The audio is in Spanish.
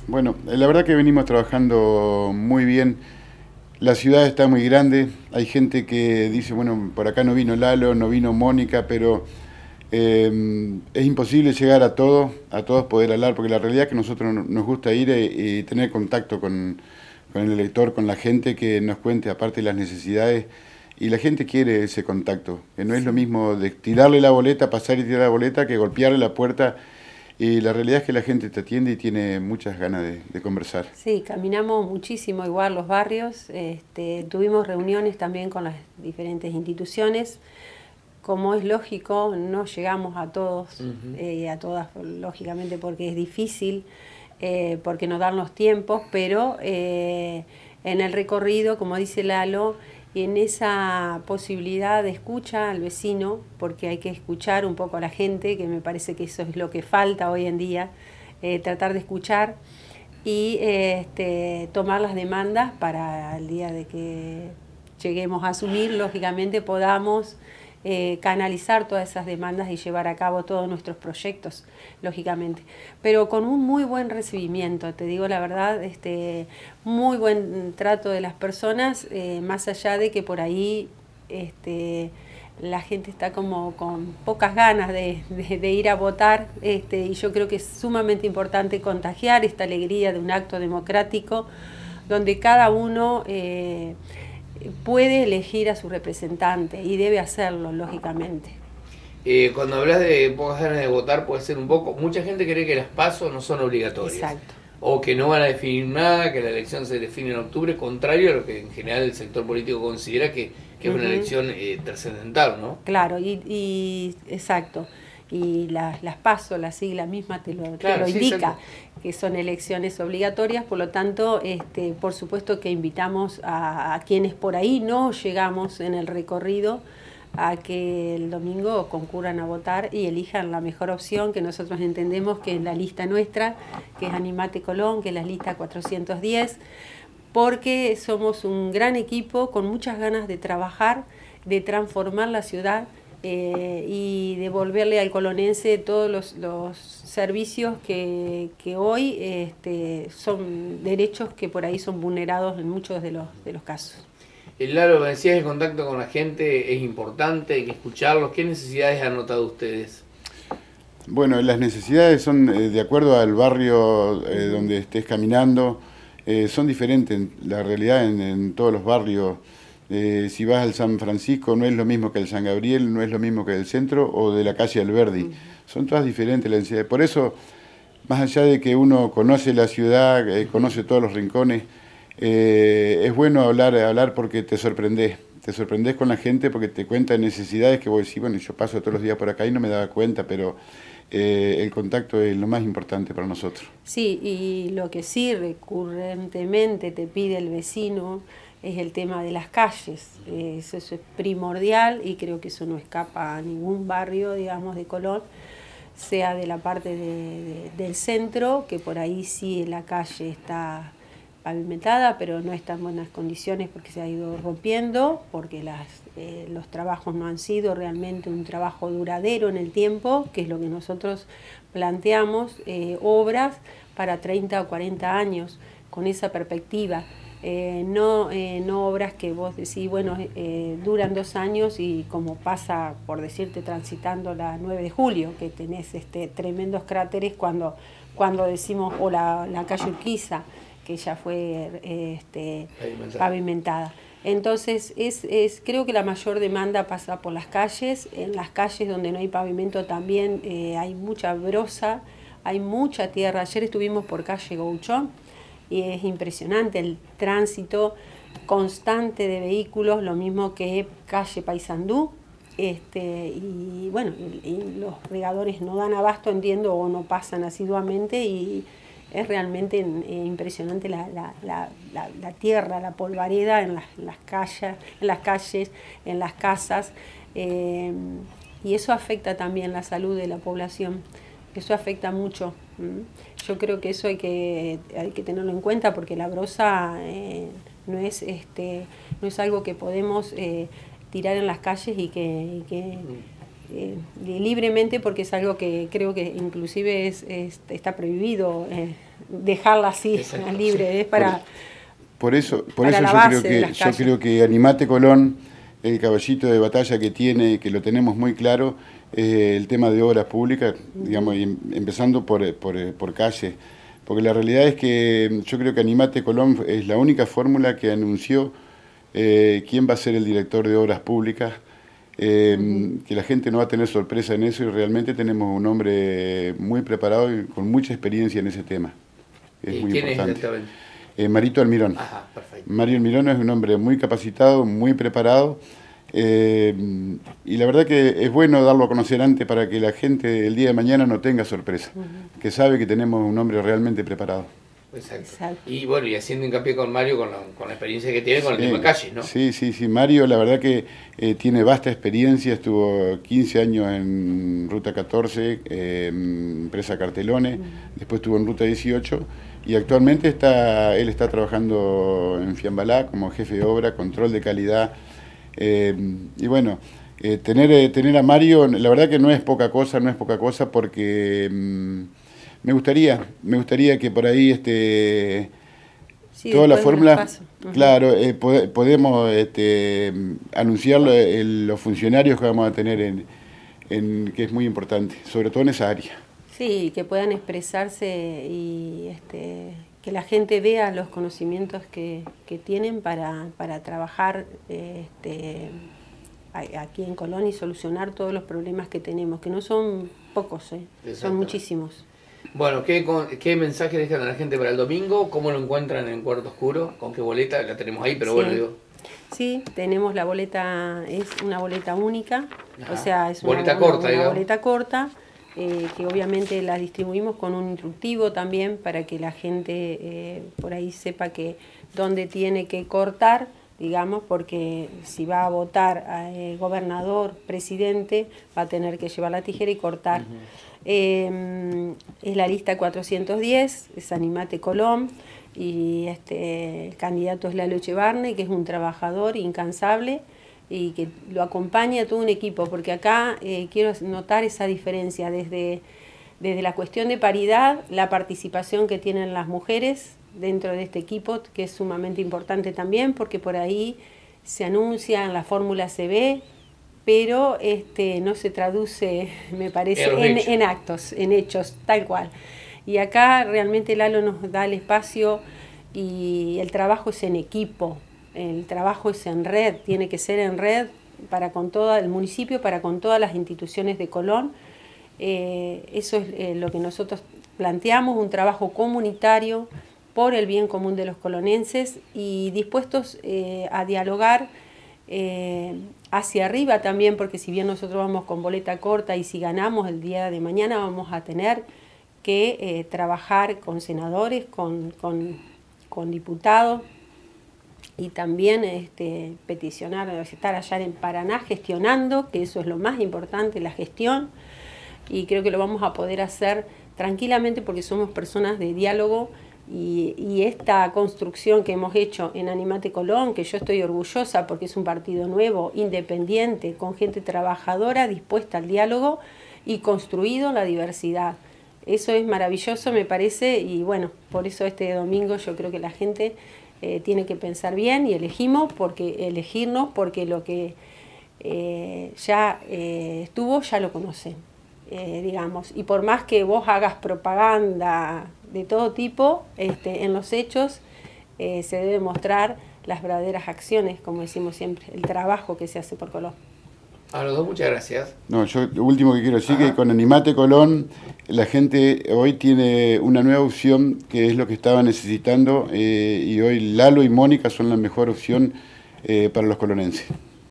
Bueno, la verdad que venimos trabajando muy bien. La ciudad está muy grande. Hay gente que dice, bueno, por acá no vino Lalo, no vino Mónica, pero es imposible llegar a todos poder hablar, porque la realidad es que a nosotros nos gusta ir y tener contacto con el elector, con la gente que nos cuente aparte de las necesidades. Y la gente quiere ese contacto, que no es lo Sí. mismo de tirarle la boleta, pasar y tirar la boleta, que golpearle la puerta. Y la realidad es que la gente te atiende y tiene muchas ganas de conversar. Sí, caminamos muchísimo igual los barrios, tuvimos reuniones también con las diferentes instituciones. Como es lógico, no llegamos a todos, Ujú. a todas, lógicamente, porque es difícil, porque no dan los tiempos, pero en el recorrido, como dice Lalo, en esa posibilidad de escucha al vecino, porque hay que escuchar un poco a la gente, que me parece que eso es lo que falta hoy en día, tratar de escuchar y tomar las demandas para el día de que lleguemos a asumir, lógicamente podamos canalizar todas esas demandas y llevar a cabo todos nuestros proyectos, lógicamente. Pero con un muy buen recibimiento, te digo la verdad, muy buen trato de las personas, más allá de que por ahí la gente está como con pocas ganas de ir a votar, y yo creo que es sumamente importante contagiar esta alegría de un acto democrático donde cada uno puede elegir a su representante y debe hacerlo, lógicamente. Cuando hablas de pocas ganas de votar, puede ser un poco. Mucha gente cree que las PASO no son obligatorias Exacto. o que no van a definir nada, que la elección se define en octubre, contrario a lo que en general el sector político considera que es una Ujú. elección trascendental, ¿no? Claro, exacto. Y las PASO, la sigla misma te Claro, lo sí, exacto. indica, que son elecciones obligatorias, por lo tanto, por supuesto que invitamos a quienes por ahí no llegamos en el recorrido a que el domingo concurran a votar y elijan la mejor opción que nosotros entendemos que es la lista nuestra, que es Animate Colón, que es la lista 410, porque somos un gran equipo con muchas ganas de trabajar, de transformar la ciudad y devolverle al colonense todos los servicios que hoy son derechos que por ahí son vulnerados en muchos de los casos. Lalo, me decías, el contacto con la gente es importante, hay que escucharlos. ¿Qué necesidades han notado ustedes? Bueno, las necesidades son de acuerdo al barrio Ujú. donde estés caminando, son diferentes. La realidad en todos los barrios, si vas al San Francisco no es lo mismo que el San Gabriel, no es lo mismo que el centro o de la calle Alberdi. Ujú. Son todas diferentes las necesidades. Por eso, más allá de que uno conoce la ciudad, conoce todos los rincones, es bueno hablar porque te sorprendés. Te sorprendés con la gente porque te cuenta necesidades que vos decís, bueno, yo paso todos los días por acá y no me daba cuenta, pero el contacto es lo más importante para nosotros. Sí, y lo que sí recurrentemente te pide el vecino es el tema de las calles. Eso es primordial y creo que eso no escapa a ningún barrio, digamos, de Colón, sea de la parte del centro, que por ahí sí la calle está pavimentada, pero no está en buenas condiciones porque se ha ido rompiendo, porque los trabajos no han sido realmente un trabajo duradero en el tiempo, que es lo que nosotros planteamos, obras para 30 o 40 años, con esa perspectiva. No obras que vos decís, bueno, duran 2 años y como pasa, por decirte, transitando la 9 de julio, que tenés tremendos cráteres cuando decimos, o la calle Urquiza, que ya fue pavimentada. Entonces, creo que la mayor demanda pasa por las calles. En las calles donde no hay pavimento también hay mucha brosa, hay mucha tierra. Ayer estuvimos por calle Gauchón y es impresionante el tránsito constante de vehículos, lo mismo que calle Paysandú. Y bueno, y los regadores no dan abasto, entiendo, o no pasan asiduamente y es realmente impresionante la tierra, la polvareda en las calles, en las casas, y eso afecta también la salud de la población. Eso afecta mucho. Yo creo que eso hay que tenerlo en cuenta porque la brosa no es algo que podemos tirar en las calles y que libremente, porque es algo que creo que inclusive está prohibido dejarla así, Exacto, libre, sí. es para... Por eso la base yo creo que Animate Colón, el caballito de batalla que tiene, que lo tenemos muy claro, el tema de obras públicas, digamos, y empezando por calle. Porque la realidad es que yo creo que Animate Colón es la única fórmula que anunció quién va a ser el director de obras públicas, que la gente no va a tener sorpresa en eso y realmente tenemos un hombre muy preparado y con mucha experiencia en ese tema. Es muy ¿Quién importante. es exactamente? Marito Almirón. Ajá, perfecto. Mario Almirón es un hombre muy capacitado, muy preparado, y la verdad que es bueno darlo a conocer antes para que la gente el día de mañana no tenga sorpresa, que sabe que tenemos un hombre realmente preparado. Exacto. Y bueno, y haciendo hincapié con Mario, con la experiencia que tiene con el tema calle, ¿no? Sí, Mario la verdad que tiene vasta experiencia, estuvo 15 años en Ruta 14, empresa Cartelones, después estuvo en Ruta 18 y actualmente él está trabajando en Fiambalá como jefe de obra, control de calidad, y bueno, tener a Mario la verdad que no es poca cosa porque... Me gustaría que por ahí sí, toda la fórmula, claro, podemos anunciar los funcionarios que vamos a tener que es muy importante, sobre todo en esa área. Sí, que puedan expresarse y que la gente vea los conocimientos que tienen para trabajar aquí en Colón y solucionar todos los problemas que tenemos, que no son pocos, son muchísimos. Bueno, ¿qué mensaje dejan a la gente para el domingo? ¿Cómo lo encuentran en Cuarto Oscuro? ¿Con qué boleta? La tenemos ahí, pero bueno, digo... Sí, tenemos la boleta, es una boleta única, Ajá. O sea, es boleta corta, una boleta corta, que obviamente la distribuimos con un instructivo también para que la gente por ahí sepa que dónde tiene que cortar, digamos, porque si va a votar gobernador, presidente, va a tener que llevar la tijera y cortar. Es la lista 410, es Animate Colón, y el candidato es Lalo Echevarne, que es un trabajador incansable y que lo acompaña todo un equipo, porque acá quiero notar esa diferencia desde la cuestión de paridad, la participación que tienen las mujeres dentro de este equipo, que es sumamente importante también, porque por ahí se anuncia, en la fórmula se ve, pero no se traduce, me parece, en actos, en hechos, tal cual. Y acá realmente Lalo nos da el espacio y el trabajo es en equipo, el trabajo es en red, tiene que ser en red para con todo el municipio, para con todas las instituciones de Colón. Eso es lo que nosotros planteamos, un trabajo comunitario por el bien común de los colonenses y dispuestos a dialogar hacia arriba también, porque si bien nosotros vamos con boleta corta y si ganamos el día de mañana vamos a tener que trabajar con senadores, con diputados y también peticionar, estar allá en Paraná gestionando, que eso es lo más importante, la gestión, y creo que lo vamos a poder hacer tranquilamente porque somos personas de diálogo. Y esta construcción que hemos hecho en Animate Colón, que yo estoy orgullosa porque es un partido nuevo, independiente, con gente trabajadora, dispuesta al diálogo y construido en la diversidad. Eso es maravilloso, me parece, y bueno, por eso este domingo yo creo que la gente tiene que pensar bien y elegirnos porque lo que ya estuvo, ya lo conocen, digamos. Y por más que vos hagas propaganda de todo tipo, en los hechos se debe mostrar las verdaderas acciones, como decimos siempre, el trabajo que se hace por Colón. A los dos, muchas gracias. No, yo lo último que quiero decir es que con Animate Colón la gente hoy tiene una nueva opción que es lo que estaba necesitando y hoy Lalo y Mónica son la mejor opción para los colonenses.